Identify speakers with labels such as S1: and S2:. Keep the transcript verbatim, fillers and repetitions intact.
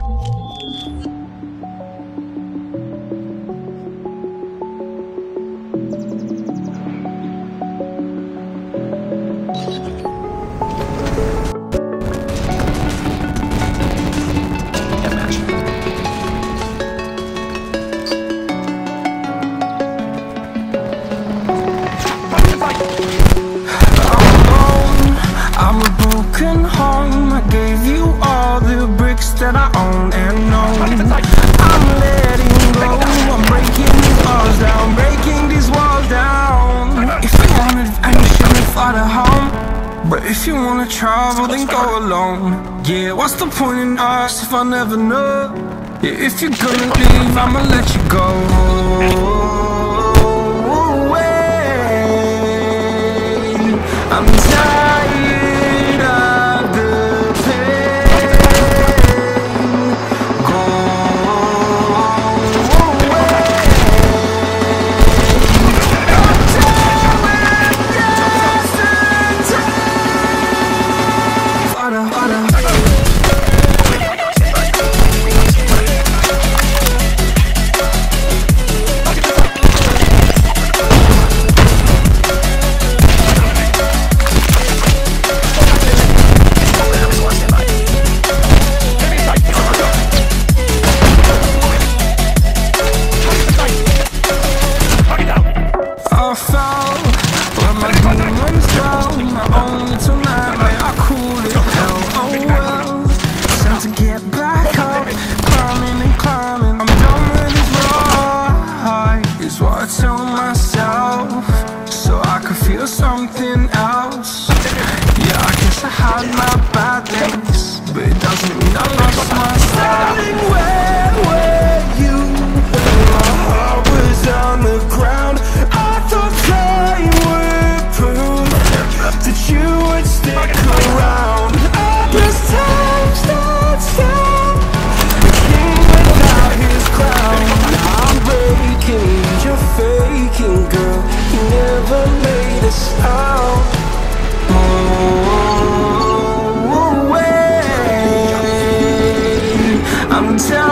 S1: That I own and know. I'm letting go. I'm breaking these walls down, breaking these walls down. If you want adventure, then fly to home. But if you wanna travel, then go alone. Yeah, what's the point in us if I never know? Yeah, if you're gonna leave, I'ma let you go. I'm tired of the something else. Yeah, I guess I had my bad days, but it doesn't mean I lost my styling. Where were you when my heart was on the ground? I thought time would prove that you would stick around. As time starts down, the king without his crown. I'm breaking, you're faking, girl. You never made us out. Oh, wait. I'm telling